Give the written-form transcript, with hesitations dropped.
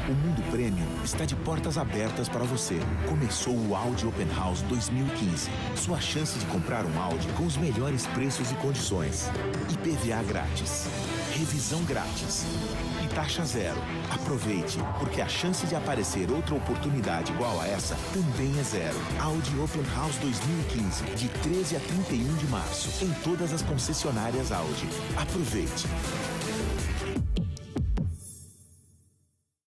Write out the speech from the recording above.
O mundo premium está de portas abertas para você. Começou o Audi Open House 2015. Sua chance de comprar um Audi com os melhores preços e condições. IPVA grátis. Revisão grátis. E taxa zero. Aproveite, porque a chance de aparecer outra oportunidade igual a essa também é zero. Audi Open House 2015, de 13 a 31 de março, em todas as concessionárias Audi. Aproveite.